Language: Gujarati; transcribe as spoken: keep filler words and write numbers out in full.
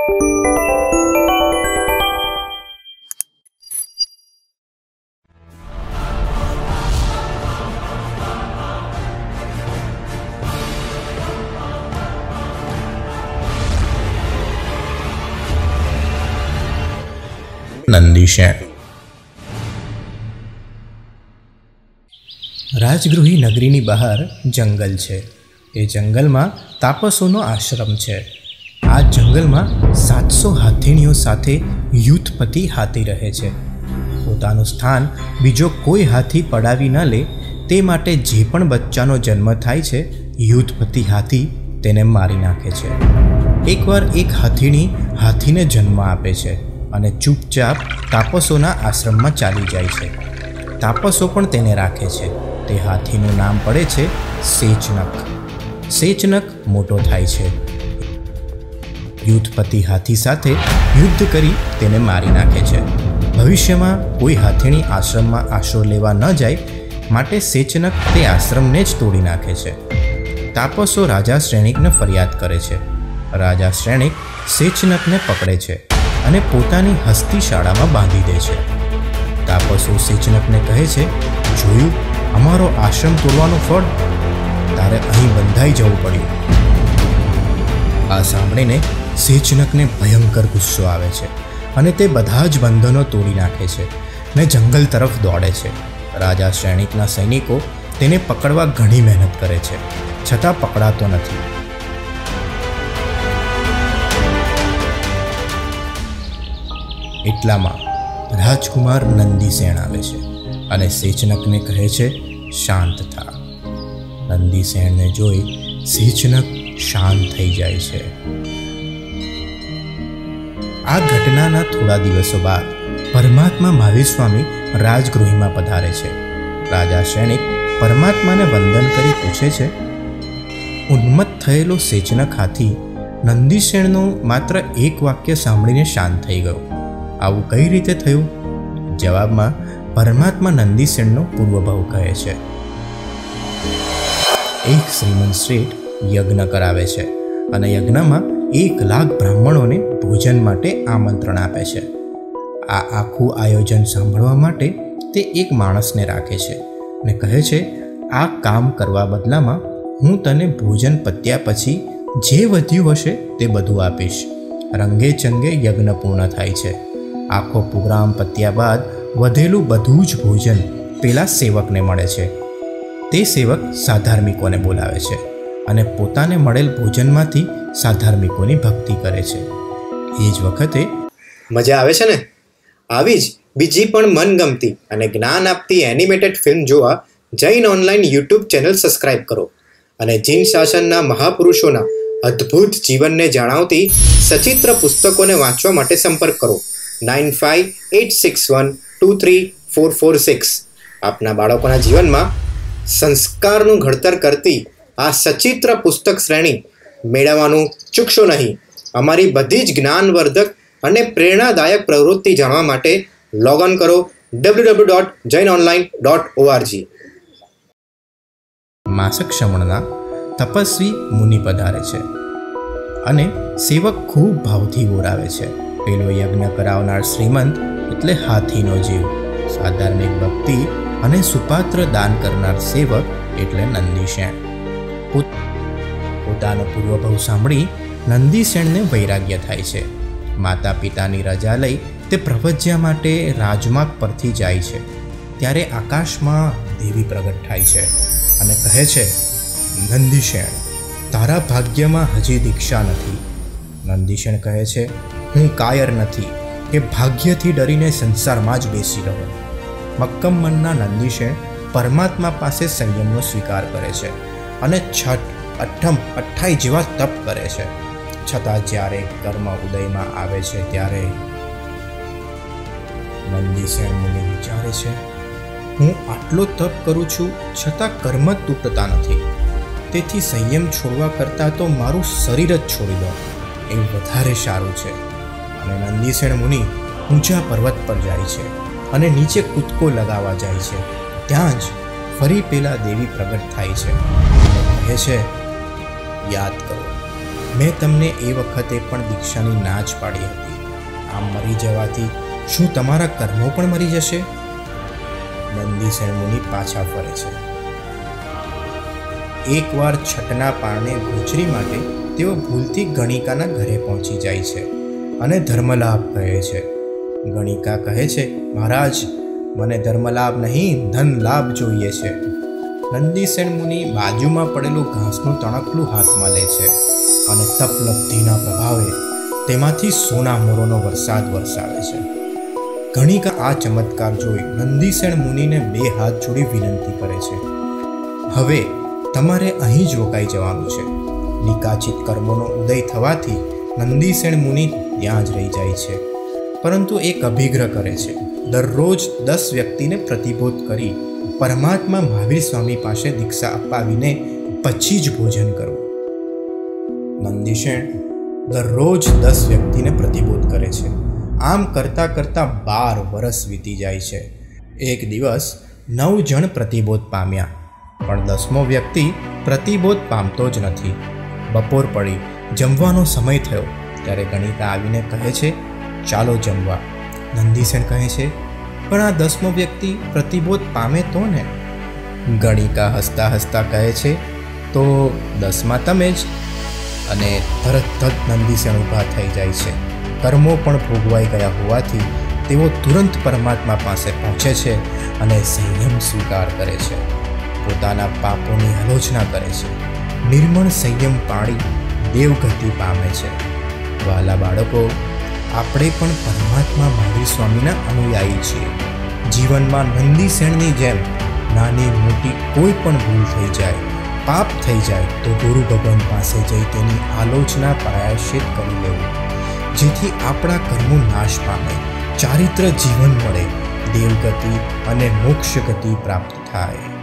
નંદીશેણ. રાજગૃહી નગરીની બહાર જંગલ છે. એ જંગલમાં તાપસોનો આશ્રમ છે. આ જંગલમાં સાતસો હાથીણીઓ સાથે યુથપતિ હાથી રહે છે. પોતાનું સ્થાન બીજો કોઈ હાથી પડાવી ન લે તે માટે જે પણ બચ્ચાનો જન્મ થાય છે યુથપતિ હાથી તેને મારી નાખે છે. એકવાર એક હાથીણી હાથીને જન્મ આપે છે અને ચૂપચાપ તાપસોના આશ્રમમાં ચાલી જાય છે. તાપસો પણ તેને રાખે છે. તે હાથીનું નામ પડે છે સેચનક. સેચનક મોટો થાય છે. યુથપતિ હાથી સાથે યુદ્ધ કરી તેને મારી નાખે છે. ભવિષ્યમાં કોઈ હાથીણી આશ્રમમાં આશરો લેવા ન જાય માટે સેચનક તે આશ્રમને જ તોડી નાખે છે. તાપસો રાજા શ્રેણિકને ફરિયાદ કરે છે. રાજા શ્રેણિક સેચનકને પકડે છે અને પોતાની હસ્તી શાળામાં બાંધી દે છે. તાપસો સેચનકને કહે છે, જોયું, અમારો આશ્રમ તોડવાનું ફળ, તારે અહીં બંધાઈ જવું પડ્યું. આ સાંભળીને સેચનકને ભયંકર ગુસ્સો આવે છે અને તે બધા જ બંધનો તોડી નાખે છે ને જંગલ તરફ દોડે છે. રાજા શ્રેણિકના સૈનિકો તેને પકડવા ઘણી મહેનત કરે છે, છતાં પકડાતો નથી. એટલામાં રાજકુમાર નંદીસેણ આવે છે અને સેચનકને કહે છે, શાંત થા. નંદીસેણને જોઈ સેચનક શાંત થઈ જાય છે. આ ઘટનાના થોડા દિવસો બાદ પરમાત્મા મહાવીર સ્વામી રાજગૃહમાં પધારે છે. રાજા શ્રેણિક પરમાત્માને વંદન કરી પૂછે છે, ઉન્મત્ત થયેલો સેચનક હાથી નંદીસેણનું માત્ર એક વાક્ય સાંભળીને શાંત થઈ ગયો. આવું કઈ રીતે થયું? જવાબમાં પરમાત્મા નંદીસેણનો પૂર્વભાવ કહે છે. એક શ્રીમંત શેઠ યજ્ઞ કરાવે છે અને યજ્ઞમાં એક લાખ બ્રાહ્મણોને ભોજન માટે આમંત્રણ આપે છે. આ આખું આયોજન સાંભળવા માટે તે એક માણસને રાખે છે અને કહે છે, આ કામ કરવા બદલામાં હું તને ભોજન પત્યા પછી જે વધ્યું હશે તે બધું આપીશ. રંગે ચંગે યજ્ઞ પૂર્ણ થાય છે. આખો પ્રોગ્રામ પત્યા બાદ વધેલું બધું જ ભોજન પેલા સેવકને મળે છે. તે સેવક સાધાર્મિકોને બોલાવે છે અને પોતાને મળેલ ભોજનમાંથી સાધાર્મિકોની ભક્તિ કરે છે. એ જ વખતે મજા આવે છે ને? આવી જ બીજી પણ મનગમતી અને જ્ઞાન આપતી એનિમેટેડ ફિલ્મ જોવા Jain online YouTube channel subscribe કરો અને જીન શાસનના મહાપુરુષોના અદ્ભુત જીવનને જણાવતી સચિત્ર પુસ્તકોને વાંચવા માટે સંપર્ક કરો nine five eight six one two three four four six. આપના બાળકોના જીવનમાં સંસ્કારનું ઘડતર કરતી આ સચિત્ર પુસ્તક શ્રેણી મેળવવાનું ચૂકશો નહીં. અમારી બધી જ જ્ઞાનવર્ધક અને પ્રેરણાદાયક પ્રવૃત્તિ જાણવા માટે લોગ ઓન કરો W W W dot Jain online dot ORG. માસક શ્રવણના તપસ્વી મુનિ પધારે છે અને સેવક ખૂબ ભાવથી બોલાવે છે. પેલો યજ્ઞ કરાવનાર શ્રીમંત એટલે હાથીનો જીવ, સાધાર્મિક ભક્તિ અને સુપાત્ર દાન કરનાર સેવક એટલે નંદીશેણ. પોતાનો પૂર્વભાવ સાંભળી નંદીશેણને વૈરાગ્ય થાય છે. માતા પિતાની રજા લઈ તે પ્રવજ્યા માટે રાજમાર્ગ પરથી જાય છે. ત્યારે આકાશમાં દેવી પ્રગટ થાય છે અને કહે છે, નંદીશેણ, તારા ભાગ્યમાં હજી દીક્ષા નથી. નંદીશેણ કહે છે, હું કાયર નથી કે ભાગ્યથી ડરીને સંસારમાં જ બેસી રહો. મક્કમ મનના નંદીશેણ પરમાત્મા પાસે સંયમનો સ્વીકાર કરે છે અને છઠ, અઠમ, અઠ્ઠાઈ જેવા તપ કરે છે. છતાં જ્યારે કર્મ ઉદયમાં આવે છે ત્યારે નંદીશેણ મુનિ વિચારે છે, હું આટલો તપ કરું છું છતાં કર્મ જ તૂટતા નથી. તેથી સંયમ છોડવા કરતાં તો મારું શરીર જ છોડી દો એ વધારે સારું છે. અને નંદીશેણ મુનિ ઊંચા પર્વત પર જાય છે અને નીચે કૂદકો લગાવવા જાય છે. ત્યાં જ ફરી પેલા દેવી પ્રગટ થાય છે અને કહે છે, યાદ કરો, મેં તમને એ વખતે પણ દીક્ષાની ના જ પાડી હતી. આમ મરી જવાથી શું તમારા કર્મો પણ મરી જશે? નંદીસેન મુનિ પાછા ફરે છે. એકવાર છઠના પારણે ગોચરી માટે તેઓ ભૂલથી ગણિકાના ઘરે પહોંચી જાય છે અને ધર્મલાભ કહે છે. ગણિકા કહે છે, મહારાજ, મને ધર્મલાભ નહીં, ધન લાભ જોઈએ છે. નંદીસેન મુનિ બાજુમાં પડેલું ઘાસનું તણકલું હાથમાં લે છે અને તપલબ્ધિના પ્રભાવે તેમાંથી સોના મોરોનો વરસાદ વરસાવે છે. ગણિકા આ ચમત્કાર જોઈ નંદીસેન મુનિને બે હાથ જોડી વિનંતી કરે છે, હવે તમારે અહીં જ રોકાઈ જવાનું છે. નિકાચિત કર્મોનો ઉદય થવાથી નંદીસેન મુનિ ત્યાં જ રહી જાય છે, પરંતુ એક અભિગ્રહ કરે છે, દરરોજ દસ વ્યક્તિને પ્રતિબોધ કરી પરમાત્મા મહાવીર સ્વામી પાસે દીક્ષા અપાવીને પછી જ ભોજન કરવું. નંદીસેન દરરોજ દસ વ્યક્તિને પ્રતિબોધ કરે છે. આમ કરતાં કરતાં બાર વર્ષ વીતી જાય છે. એક દિવસ નવ જણ પ્રતિબોધ પામ્યા, પણ દસમો વ્યક્તિ પ્રતિબોધ પામતો જ નથી. બપોર પડી, જમવાનો સમય થયો ત્યારે ગણિકા આવીને કહે છે, ચાલો જમવા. નંદીસેન કહે છે, પણ આ દસમો વ્યક્તિ પ્રતિબોધ પામે તો ને? ગણિકા હસતા હસતા કહે છે, તો દસમાં તમે જ. અને તરત જ નંદીસેન ઊભા થઈ જાય છે. કર્મો પણ ભોગવાઈ ગયા હોવાથી તેઓ તુરંત પરમાત્મા પાસે પહોંચે છે અને સંયમ સ્વીકાર કરે છે. પોતાના પાપોની આલોચના કરે છે. નિર્મળ સંયમ પાળી દેવગતિ પામે છે. વહાલા બાળકો, આપણે પણ પરમાત્મા મહાવીર સ્વામીના અનુયાયી છીએ. જીવનમાં નંદીસેનની જેમ નાની મોટી કોઈ પણ ભૂલ થઈ જાય, પાપ થઈ જાય તો ગુરુ ભગવાન પાસે જઈ તેની આલોચના પ્રાયશ્ચિત કરી લેવું, જેથી આપણા કર્મો નાશ પામે, ચારિત્ર જીવન મળે, દેવગતિ અને મોક્ષ ગતિ પ્રાપ્ત થાય.